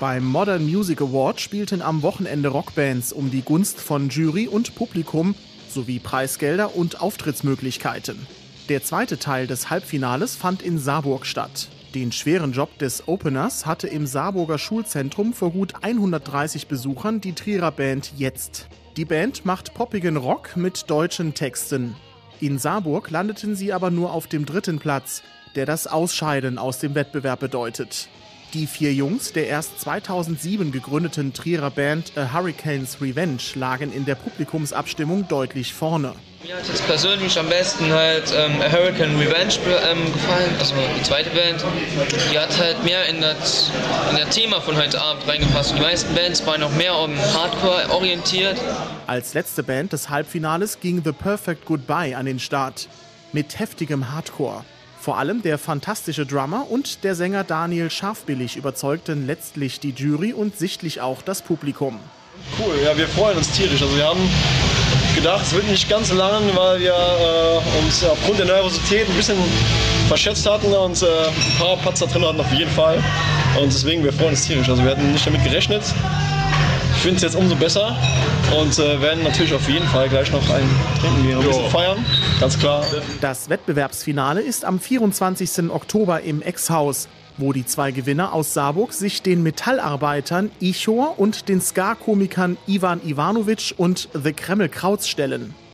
Beim Modern Music Award spielten am Wochenende Rockbands um die Gunst von Jury und Publikum sowie Preisgelder und Auftrittsmöglichkeiten. Der zweite Teil des Halbfinales fand in Saarburg statt. Den schweren Job des Openers hatte im Saarburger Schulzentrum vor gut 130 Besuchern die Trierer Band Jetzt. Die Band macht poppigen Rock mit deutschen Texten. In Saarburg landeten sie aber nur auf dem 3. Platz, der das Ausscheiden aus dem Wettbewerb bedeutet. Die 4 Jungs der erst 2007 gegründeten Trierer Band A Hurricane's Revenge lagen in der Publikumsabstimmung deutlich vorne. Mir hat jetzt persönlich am besten halt A Hurricane Revenge gefallen, also die zweite Band. Die hat halt mehr in das Thema von heute Abend reingepasst. Die meisten Bands waren noch mehr um Hardcore orientiert. Als letzte Band des Halbfinales ging The Perfect Goodbye an den Start. Mit heftigem Hardcore. Vor allem der fantastische Drummer und der Sänger Daniel Scharfbillig überzeugten letztlich die Jury und sichtlich auch das Publikum. Cool, ja, wir freuen uns tierisch. Also wir haben gedacht, es wird nicht ganz lang, weil wir uns aufgrund der Nervosität ein bisschen verschätzt hatten und ein paar Patzer drin hatten auf jeden Fall. Und deswegen, wir freuen uns tierisch. Also wir hatten nicht damit gerechnet. Ich finde es jetzt umso besser und werden natürlich auf jeden Fall gleich noch einen trinken gehen und ein bisschen feiern, ganz klar. Das Wettbewerbsfinale ist am 24. Oktober im Ex-Haus, wo die 2 Gewinner aus Saarburg sich den Metallarbeitern Ichor und den Ska-Komikern Ivan Ivanovic und The Kreml Krauts stellen.